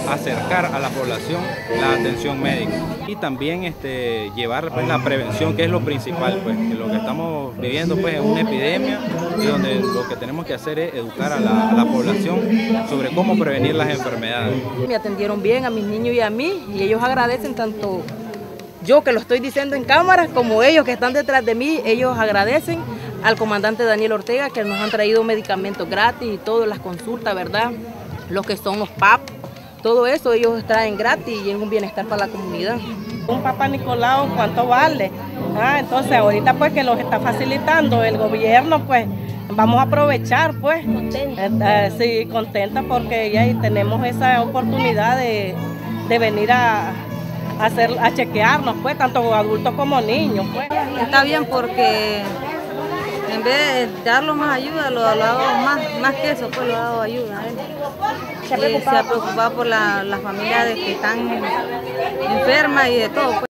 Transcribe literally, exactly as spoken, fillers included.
acercar a la población la atención médica y también este, llevar pues, la prevención, que es lo principal, pues, que lo que estamos viviendo pues, es una epidemia y donde lo que tenemos que hacer es educar a la, a la población sobre cómo prevenir las enfermedades. Me atendieron bien a mis niños y a mí, y ellos agradecen tanto yo que lo estoy diciendo en cámara como ellos que están detrás de mí. Ellos agradecen al comandante Daniel Ortega que nos han traído medicamentos gratis y todas las consultas, ¿verdad? Lo que son los P A P, todo eso ellos traen gratis y es un bienestar para la comunidad. Un Papá Nicolau, ¿cuánto vale? Ah, entonces ahorita pues que los está facilitando el gobierno, pues vamos a aprovechar pues. Contenta. Eh, sí, contenta porque ya tenemos esa oportunidad de, de venir a, a, hacer, a chequearnos pues, tanto adultos como niños pues. Está bien porque en vez de darlo más ayuda, lo ha dado más, más que eso, pues lo ha dado ayuda. ¿eh? Se ha preocupado, se ha preocupado por la, las familias que están enfermas y de todo. Pues.